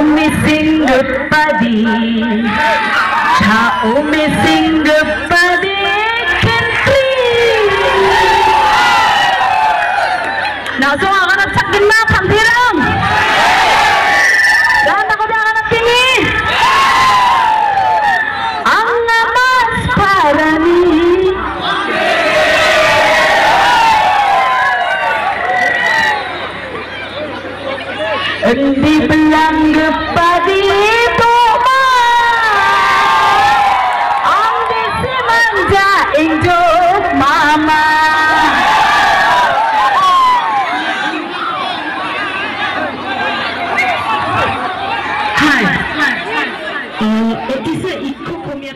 missing padi, chao missing padi country. Nah, so akan nagsakin na kampiram. Dan ako na akan nagtingi. Ang mas parani. Di belang padi toma ang disi manja injok mama. Hai, ito sa iko